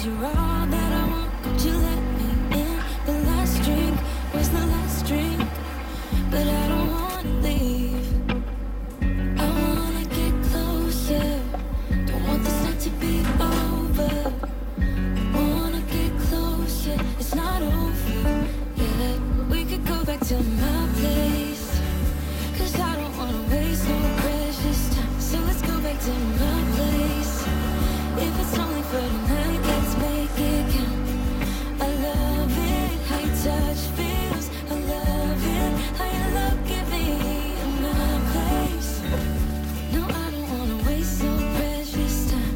you're all that I want. Could you let me in? The last drink was the last drink, but I don't wanna leave. I wanna get closer. Don't want this night to be over. I wanna get closer. It's not over yet. We could go back to my place, 'cause I don't wanna waste no precious time. So let's go back to my place. If it's only for tonight, let's make it count. I love it, how your touch feels. I love it, how your love give me in my place. No, I don't wanna waste no precious time.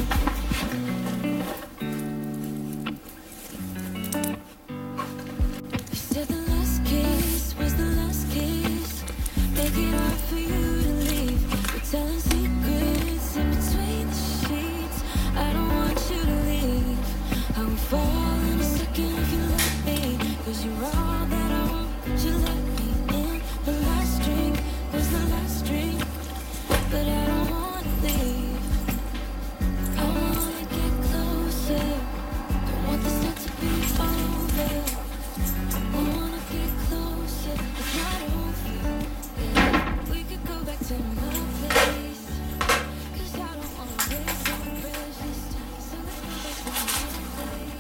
You said the last kiss was the last kiss. Make it hard for you to leave. We're telling secrets in between the sheets. I don't want you to leave. I will fall in a second if you let me, 'cause you're all that I want. Could you let me in? The last drink was the last drink, but I don't wanna leave. I wanna get closer. Don't want this night to be over. I wanna get closer. It's not over yet. We could go back to my place, 'cause I don't wanna waste no precious time. So let's go back to my place.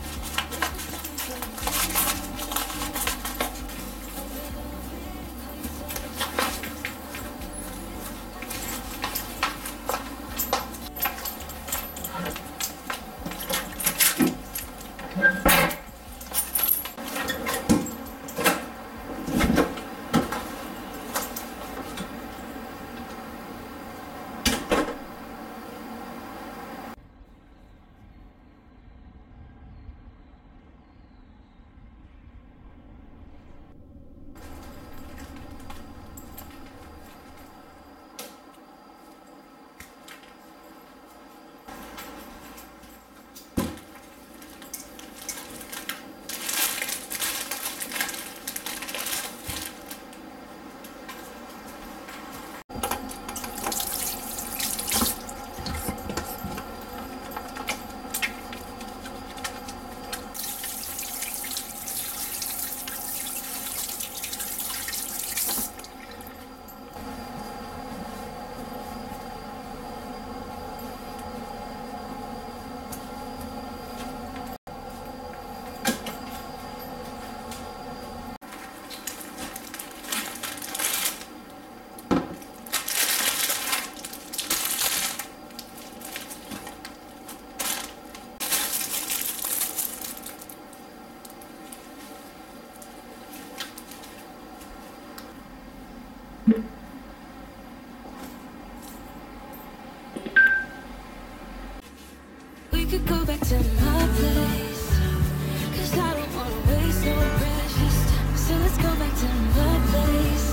We could go back to my place, 'cause I don't wanna waste no precious time. So let's go back to my place.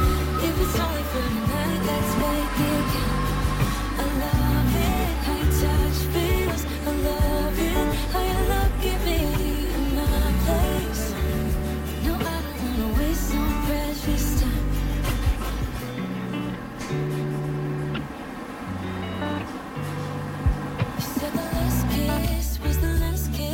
If it's only for tonight, let's make it count. I love it, how your touch feels. I love it, how your love give me in my place. No, I don't wanna waste no precious time. You said the last kiss was the last kiss.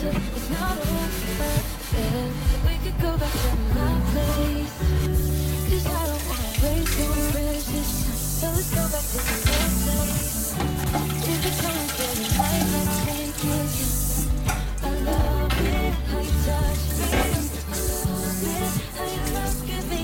It's not over yet. We could go back to my place, 'cause I don't wanna waste no precious time. So let's go back to your place. If it's only getting light, let's take it young. I love it how you touch me. I love it how you look at me.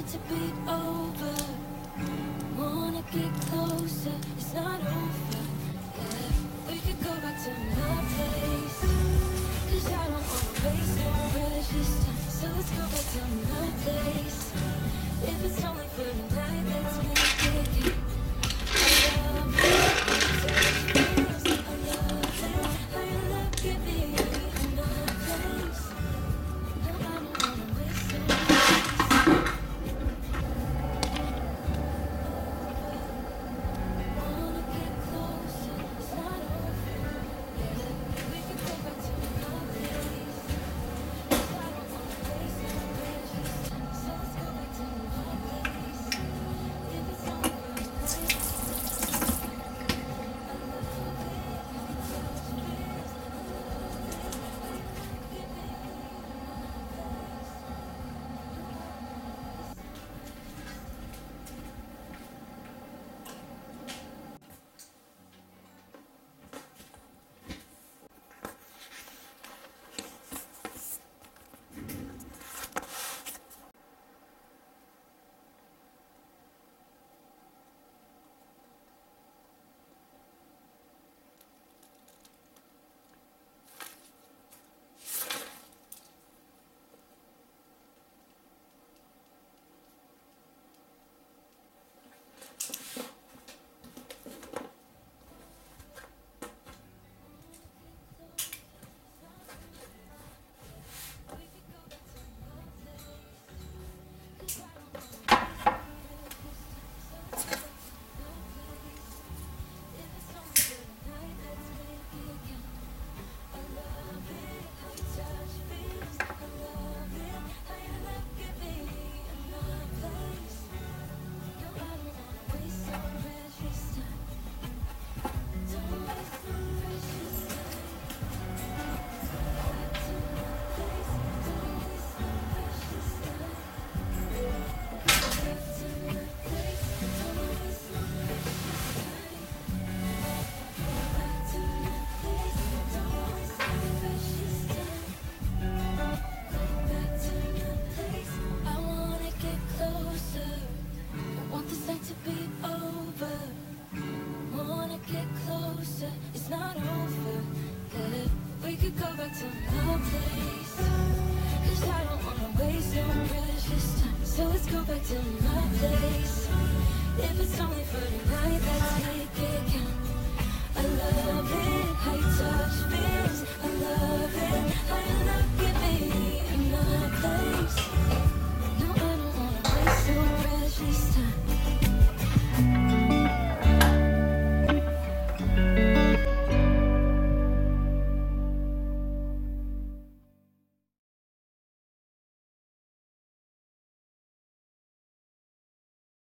to be over. Wanna get closer, it's not over. Yeah, we could go back to my place. 'Cause I don't wanna waste no precious time. So let's go back to my place. If it's only for tonight, let's make it count. I love it, I love it. How you look at me in my place. No, I don't wanna waste no precious time. Wanna get closer, it's not over. Yeah, we could go back to my place. 'Cause I don't wanna waste no precious time. So let's go back to my place. If it's only for tonight, it's not over. Yeah, we could go back to my place. 'Cause I don't wanna waste no precious time. So let's go back to my place. If it's only for tonight, let's make it count. I love it.